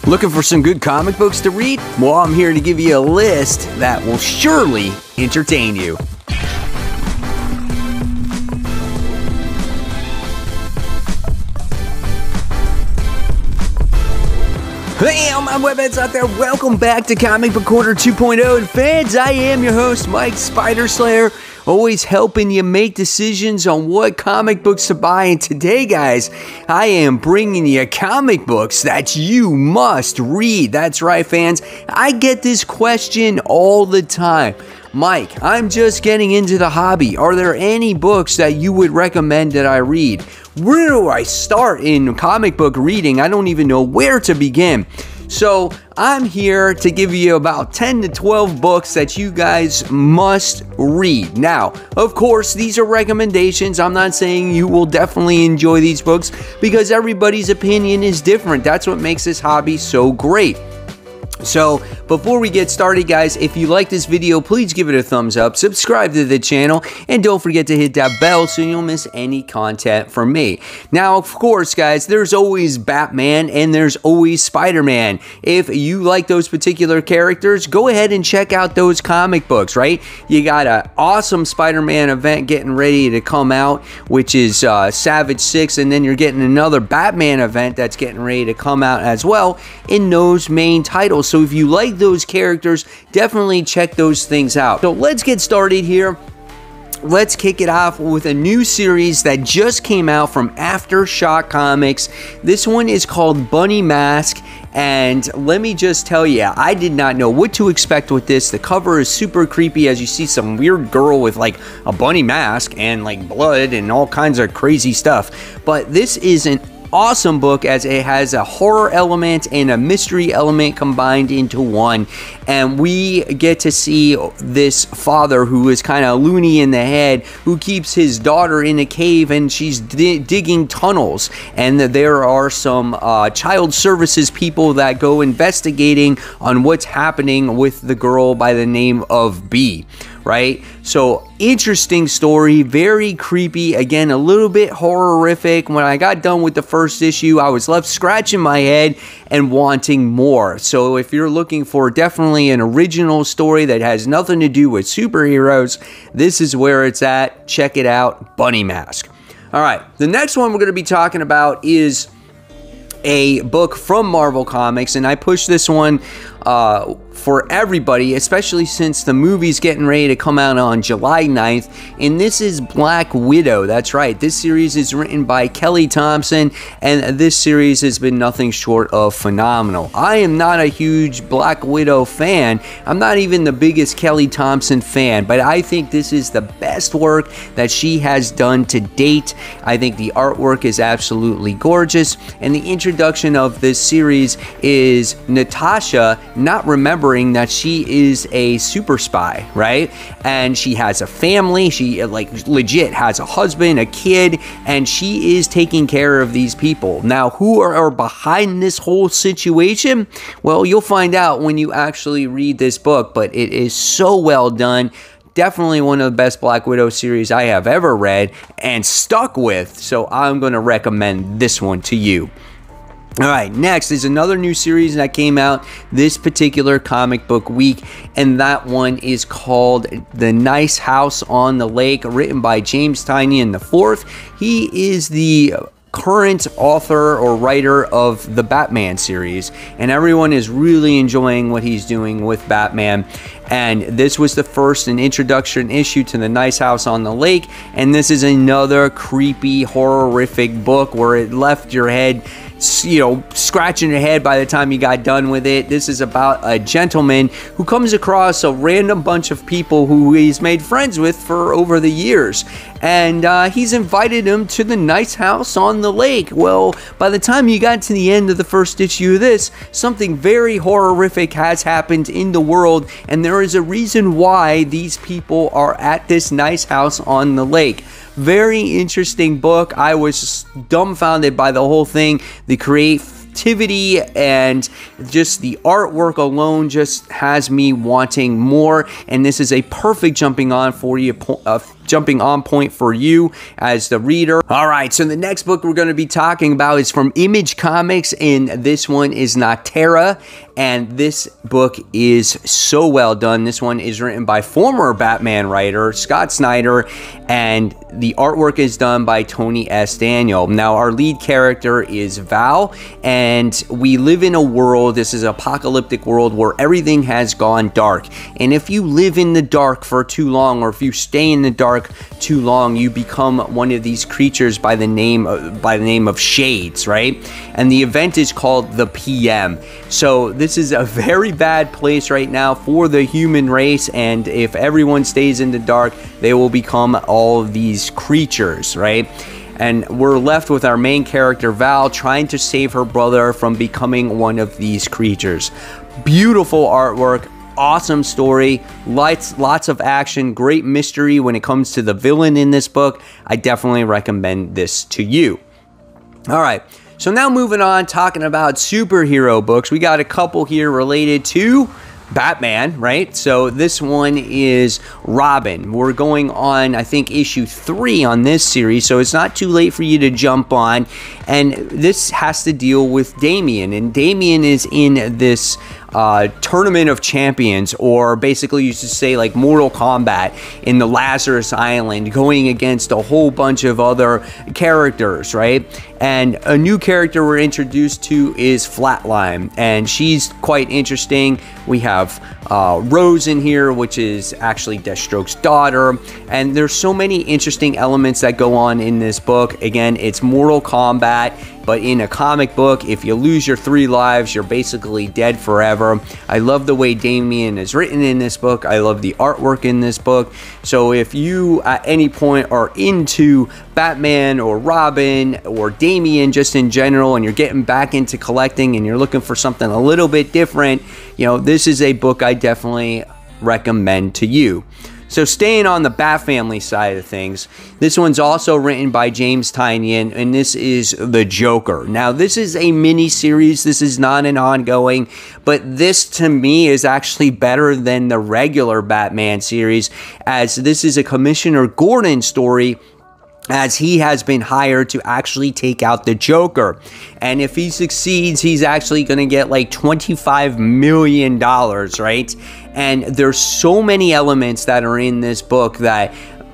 Looking for some good comic books to read? Well, I'm here to give you a list that will surely entertain you. Hey, all my webheads out there, welcome back to Comic Book Corner 2.0. And fans, I am your host, Mike Spider Slayer, always helping you make decisions on what comic books to buy. And today, guys, I am bringing you comic books that you must read. That's right, fans. I get this question all the time. Mike, I'm just getting into the hobby. Are there any books that you would recommend that I read? Where do I start in comic book reading? I don't even know where to begin. So I'm here to give you about 10 to 12 books that you guys must read. Now, of course, these are recommendations. I'm not saying you will definitely enjoy these books because everybody's opinion is different. That's what makes this hobby so great. So, before we get started, guys, if you like this video, please give it a thumbs up, subscribe to the channel, and don't forget to hit that bell so you don't miss any content from me. Now, of course, guys, there's always Batman and there's always Spider-Man. If you like those particular characters, go ahead and check out those comic books, right? You got an awesome Spider-Man event getting ready to come out, which is Savage 6, and then you're getting another Batman event that's getting ready to come out as well in those main titles. So if you like those characters, definitely check those things out. So let's get started here. Let's kick it off with a new series that just came out from Aftershock Comics. This one is called Bunny Mask. And let me just tell you, I did not know what to expect with this. The cover is super creepy as you see some weird girl with like a bunny mask and like blood and all kinds of crazy stuff. But this is an awesome book as it has a horror element and a mystery element combined into one, and we get to see this father who is kind of loony in the head, who keeps his daughter in a cave, and she's digging tunnels, and there are some child services people that go investigating on what's happening with the girl by the name of B. Right? So, interesting story, very creepy, again, a little bit horrific. When I got done with the first issue, I was left scratching my head and wanting more. So, if you're looking for definitely an original story that has nothing to do with superheroes, this is where it's at. Check it out, Bunny Mask. All right, the next one we're going to be talking about is a book from Marvel Comics, and I pushed this one for everybody, especially since the movie's getting ready to come out on July 9th, and this is Black Widow. That's right, this series is written by Kelly Thompson, and this series has been nothing short of phenomenal. I am not a huge Black Widow fan. I'm not even the biggest Kelly Thompson fan, but I think this is the best work that she has done to date. I think the artwork is absolutely gorgeous, and the introduction of this series is Natasha not remembering that she is a super spy, right? And she has a family. She like legit has a husband, a kid, and she is taking care of these people. Now, who are behind this whole situation? Well, you'll find out when you actually read this book, but it is so well done. Definitely one of the best Black Widow series I have ever read and stuck with, so I'm going to recommend this one to you. All right, next is another new series that came out this particular comic book week, and that one is called The Nice House on the Lake, written by James Tynion IV. He is the current author or writer of the Batman series, and everyone is really enjoying what he's doing with Batman. And this was the first and introduction issue to The Nice House on the Lake, and this is another creepy, horrific book where it left your head, you know, scratching your head by the time you got done with it. This is about a gentleman who comes across a random bunch of people who he's made friends with for over the years, and he's invited them to the nice house on the lake. Well, by the time you got to the end of the first issue of this, something very horrific has happened in the world, and there is a reason why these people are at this nice house on the lake. Very interesting book. I was dumbfounded by the whole thing. The creativity and just the artwork alone just has me wanting more, and this is a perfect jumping on for you jumping on point for you as the reader. All right, so the next book we're going to be talking about is from Image Comics, and this one is Noctera, and this book is so well done. This one is written by former Batman writer Scott Snyder, and the artwork is done by Tony S. Daniel. Now, our lead character is Val, and we live in a world, this is an apocalyptic world, where everything has gone dark. And if you live in the dark for too long, or if you stay in the dark too long, you become one of these creatures by the name of Shades, right? And the event is called the PM. So this is a very bad place right now for the human race, and if everyone stays in the dark, they will become all of these creatures, right? And we're left with our main character Val trying to save her brother from becoming one of these creatures. Beautiful artwork, awesome story, lots of action, great mystery when it comes to the villain in this book. I definitely recommend this to you. All right, so now moving on, talking about superhero books. We got a couple here related to Batman, right? So this one is Robin. We're going on, I think, issue 3 on this series, so it's not too late for you to jump on. And this has to deal with Damian, and Damian is in this Tournament of Champions, or basically you should say like Mortal Kombat in the Lazarus Island, going against a whole bunch of other characters, right? And a new character we're introduced to is Flatline, and she's quite interesting. We have Rose in here, which is actually Deathstroke's daughter, and there's so many interesting elements that go on in this book. Again, it's Mortal Kombat, but in a comic book, if you lose your 3 lives, you're basically dead forever. I love the way Damian is written in this book. I love the artwork in this book. So if you at any point are into Batman or Robin or Damian just in general, and you're getting back into collecting and you're looking for something a little bit different, you know, this is a book I definitely recommend to you. So staying on the Bat Family side of things, this one's also written by James Tynion, and this is The Joker. Now, this is a mini-series. This is not an ongoing, but this, to me, is actually better than the regular Batman series, as this is a Commissioner Gordon story, as he has been hired to actually take out the Joker. And if he succeeds, he's actually going to get like $25 million, right? And there's so many elements that are in this book that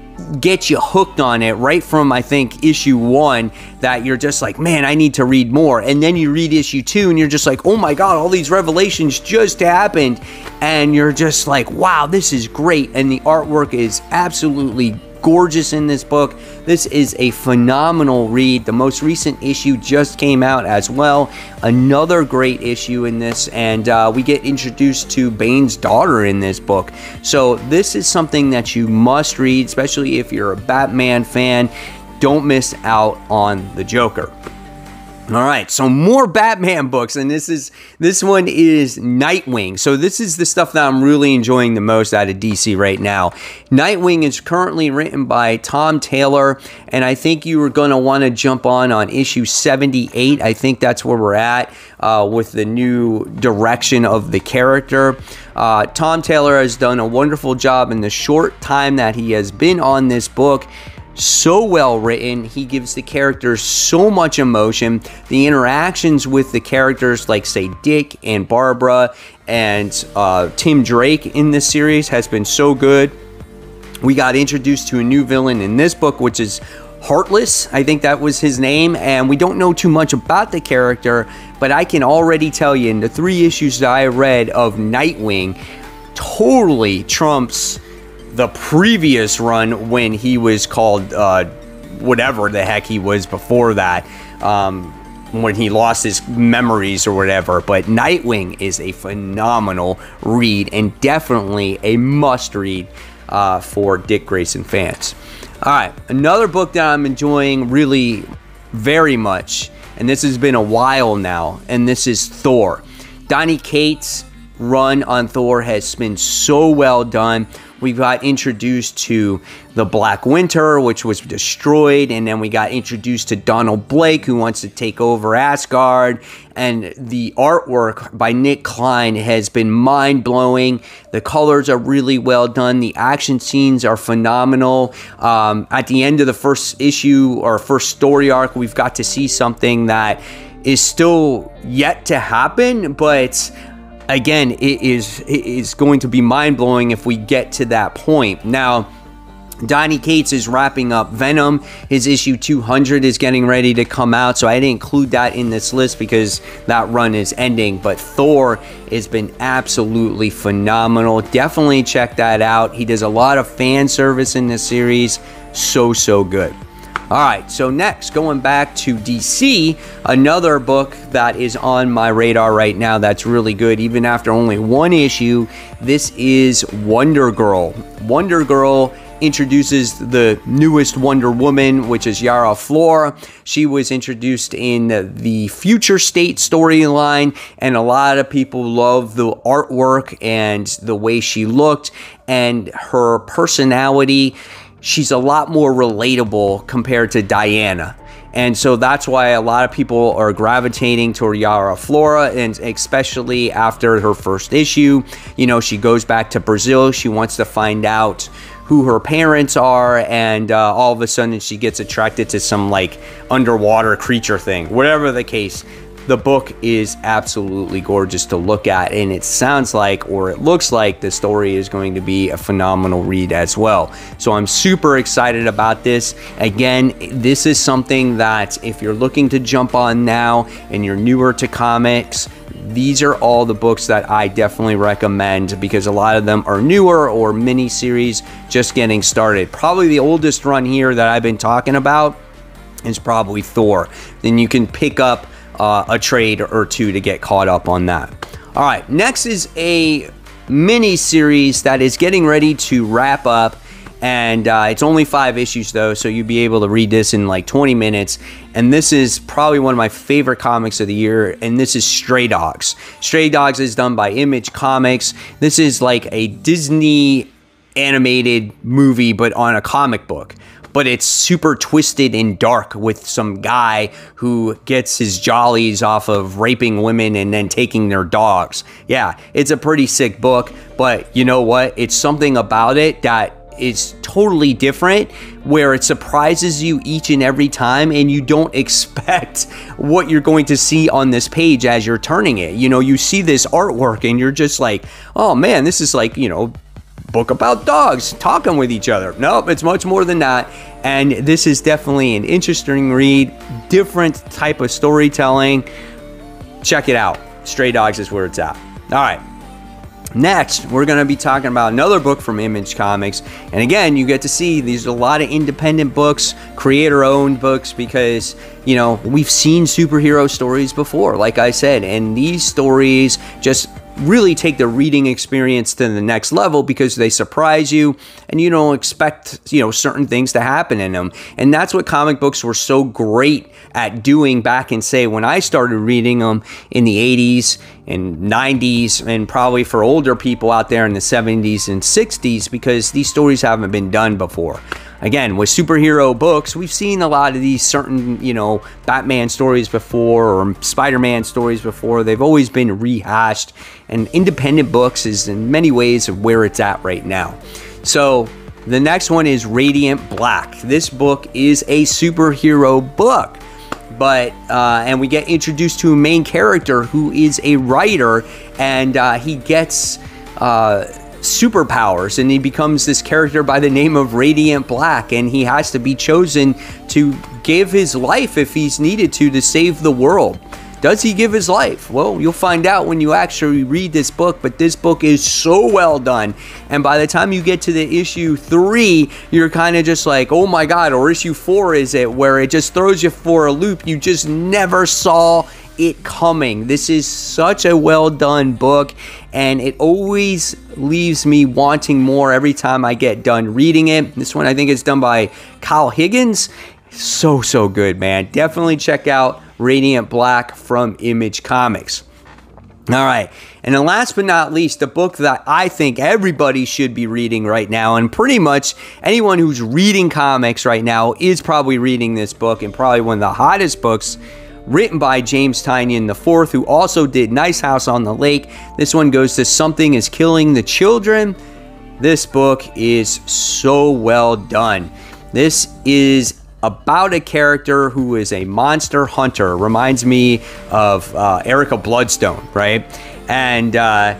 get you hooked on it right from, I think, issue 1, that you're just like, man, I need to read more. And then you read issue 2 and you're just like, oh my God, all these revelations just happened. And you're just like, wow, this is great. And the artwork is absolutely gorgeous in this book. This is a phenomenal read. The most recent issue just came out as well. Another great issue in this, and we get introduced to Bane's daughter in this book. So this is something that you must read, especially if you're a Batman fan. Don't miss out on the Joker. All right, so more Batman books, and this one is Nightwing. So this is the stuff that I'm really enjoying the most out of DC right now. Nightwing is currently written by Tom Taylor, and I think you are going to want to jump on issue 78. I think that's where we're at with the new direction of the character. Tom Taylor has done a wonderful job in the short time that he has been on this book. So well written. He gives the characters so much emotion. The interactions with the characters, like say Dick and Barbara and Tim Drake in this series, has been so good. We got introduced to a new villain in this book, which is Heartless. I think that was his name, and we don't know too much about the character, but I can already tell you in the 3 issues that I read of Nightwing, totally trumps the previous run when he was called whatever the heck he was before that, when he lost his memories or whatever. But Nightwing is a phenomenal read, and definitely a must read for Dick Grayson fans. All right, another book that I'm enjoying really very much, and this has been a while now, and this is Thor. Donny Cates, run on Thor has been so well done. We got introduced to the Black Winter, which was destroyed, and then we got introduced to Donald Blake, who wants to take over Asgard. And the artwork by Nick Klein has been mind-blowing. The colors are really well done. The action scenes are phenomenal. At the end of the first issue, or first story arc, we've got to see something that is still yet to happen, but again, it is going to be mind-blowing if we get to that point. Now, Donny Cates is wrapping up Venom. His issue 200 is getting ready to come out, so I didn't include that in this list because that run is ending. But Thor has been absolutely phenomenal. Definitely check that out. He does a lot of fan service in this series. So good. All right, so next, going back to DC, another book that is on my radar right now that's really good, even after only one issue. This is Wonder Girl. Wonder Girl introduces the newest Wonder Woman, which is Yara Flor. She was introduced in the Future State storyline, and a lot of people love the artwork and the way she looked and her personality. She's a lot more relatable compared to Diana. And so that's why a lot of people are gravitating toward Yara Flora, and especially after her first issue. You know, she goes back to Brazil. She wants to find out who her parents are, and all of a sudden she gets attracted to some like underwater creature thing. Whatever the case, the book is absolutely gorgeous to look at, and it sounds like, or it looks like, the story is going to be a phenomenal read as well. So I'm super excited about this. Again, this is something that if you're looking to jump on now and you're newer to comics, these are all the books that I definitely recommend, because a lot of them are newer or mini series just getting started. Probably the oldest run here that I've been talking about is probably Thor. Then you can pick up a trade or two to get caught up on that. All right, next is a mini series that is getting ready to wrap up, and it's only 5 issues though, so you'll be able to read this in like 20 minutes. And this is probably one of my favorite comics of the year, and this is Stray Dogs. Stray Dogs is done by Image Comics. This is like a Disney animated movie but on a comic book. But it's super twisted and dark, with some guy who gets his jollies off of raping women and then taking their dogs. Yeah, it's a pretty sick book, but you know what? It's something about it that is totally different, where it surprises you each and every time, and you don't expect what you're going to see on this page as you're turning it. You know, you see this artwork and you're just like, oh man, this is like, you know, book about dogs talking with each other. Nope, it's much more than that. And this is definitely an interesting read, different type of storytelling. Check it out. Stray Dogs is where it's at. All right. Next, we're going to be talking about another book from Image Comics. And again, you get to see these are a lot of independent books, creator-owned books, because, you know, we've seen superhero stories before, like I said, and these stories just really take the reading experience to the next level, because they surprise you and you don't expect, you know, certain things to happen in them. And that's what comic books were so great at doing back in, say, when I started reading them in the 80s and 90s, and probably for older people out there in the 70s and 60s, because these stories haven't been done before. Again, with superhero books, we've seen a lot of these certain, you know, Batman stories before, or Spider-Man stories before. They've always been rehashed, and independent books is in many ways where it's at right now. So the next one is Radiant Black. This book is a superhero book, but and we get introduced to a main character who is a writer, and he gets superpowers, and he becomes this character by the name of Radiant Black, and he has to be chosen to give his life if he's needed to save the world. Does he give his life? Well, you'll find out when you actually read this book, but this book is so well done, and by the time you get to the issue 3, you're kind of just like, oh my god, or issue 4 is it, where it just throws you for a loop. You just never saw it coming. This is such a well done book, and it always leaves me wanting more every time I get done reading it. This one I think is done by Kyle Higgins. So good, man. Definitely check out Radiant Black from Image Comics. All right. And then last but not least, the book that I think everybody should be reading right now, and pretty much anyone who's reading comics right now is probably reading this book, and probably one of the hottest books, written by James Tynion IV, who also did Nice House on the Lake. This one goes to Something is Killing the Children. This book is so well done. This is about a character who is a monster hunter. Reminds me of Erica Bloodstone, right? And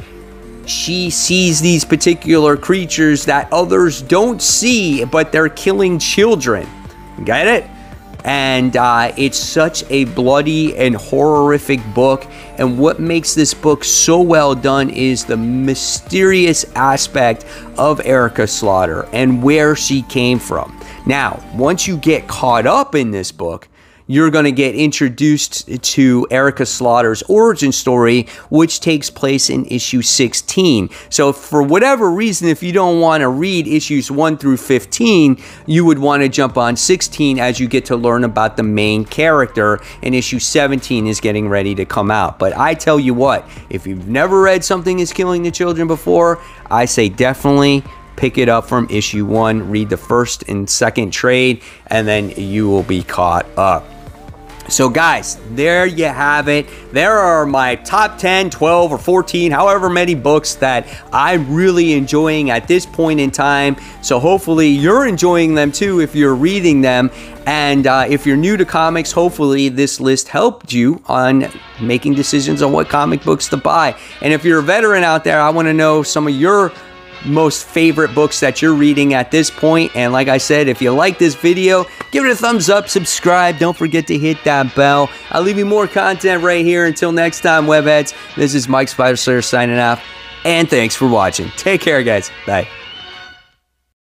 she sees these particular creatures that others don't see, but they're killing children. Get it? And it's such a bloody and horrific book. And what makes this book so well done is the mysterious aspect of Erica Slaughter and where she came from. Now, once you get caught up in this book, you're going to get introduced to Erica Slaughter's origin story, which takes place in issue 16. So for whatever reason, if you don't want to read issues 1 through 15, you would want to jump on 16 as you get to learn about the main character, and issue 17 is getting ready to come out. But I tell you what, if you've never read Something is Killing the Children before, I say definitely pick it up from issue 1, read the first and second trade, and then you will be caught up. So guys, there you have it. There are my top 10, 12, or 14, however many books that I'm really enjoying at this point in time. So hopefully you're enjoying them too if you're reading them. And if you're new to comics, hopefully this list helped you on making decisions on what comic books to buy. And if you're a veteran out there, I want to know some of your most favorite books that you're reading at this point. And like I said, if you like this video, give it a thumbs up, subscribe, don't forget to hit that bell. I'll leave you more content right here. Until next time, webheads, this is Mike Spider Slayer signing off, and thanks for watching. Take care, guys. Bye.